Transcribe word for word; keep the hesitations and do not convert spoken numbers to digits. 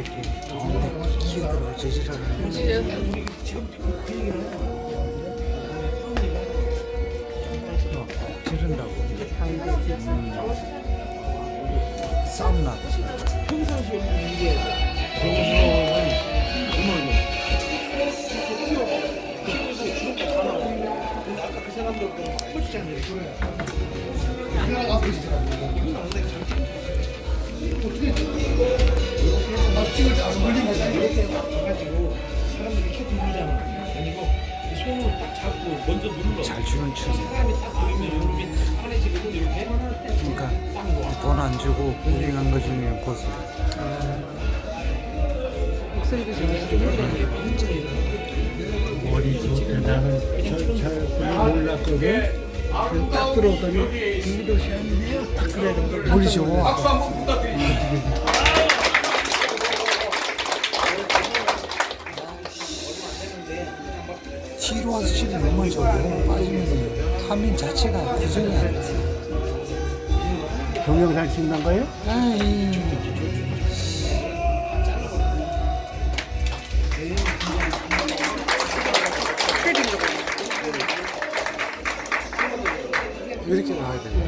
이렇게 가운데 끼어들어 지지라는 지른다고. 음. 싸움 났지. 평상시에 이게 정수는 음악이 키우고 주로 다 나와. 아까 그 사람들 아프시잖아요. 그냥 아프시더라고. 어떻게 막 찍을 때 안 걸린 거잖아. 이렇게 가가지고 사람들이 이렇게 누르잖아. 아니고 손으로 딱 잡고 먼저 눌러. 잘 주는 층. 사람이 딱 보이면 무릎이 딱 환해지거든. 이렇게. 그러니까 돈 안 주고 구경한 거 중에 보세요. 목소리도 좋으시죠? 머리 좋게 나는 잘 몰랐거든. 딱 들어오더니 김기도 시험이네요. 딱 그래도 머리 좋아. 박수 한번 부탁드립니다. 뒤로 와서 치면 넘어져고 빠지면 타민 자체가 구성이 안 돼. 동영상 찍는 거예요? 아이. 이렇게 나와야 돼.